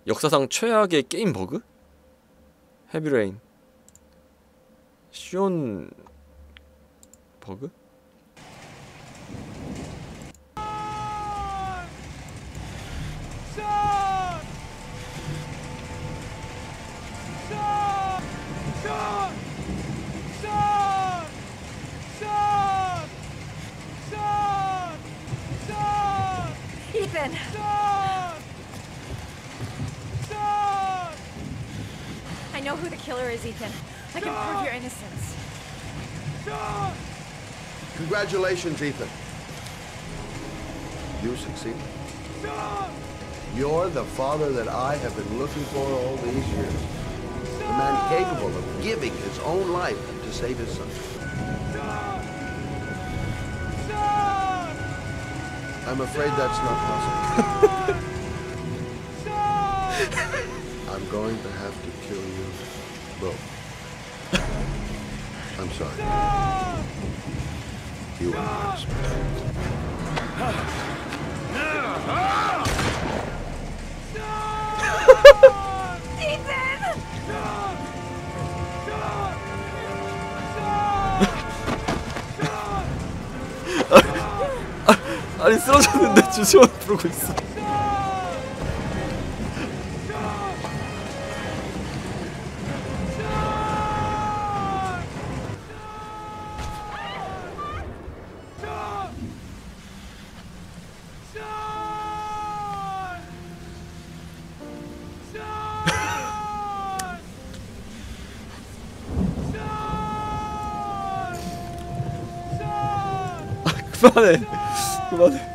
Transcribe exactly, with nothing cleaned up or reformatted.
역사상 최악의 게임 버그? 헤비레인. 시온 버그? Ethan! I know who the killer is, Ethan. I can prove your innocence. Congratulations, Ethan. You succeeded. You're the father that I have been looking for all these years. The man capable of giving his own life to save his son. I'm afraid that's not possible. I'm going to have to kill you both. I'm sorry. You are my responsibility. 아니 쓰러졌는데 주시만 부르고 있어. 그만해. 그만해.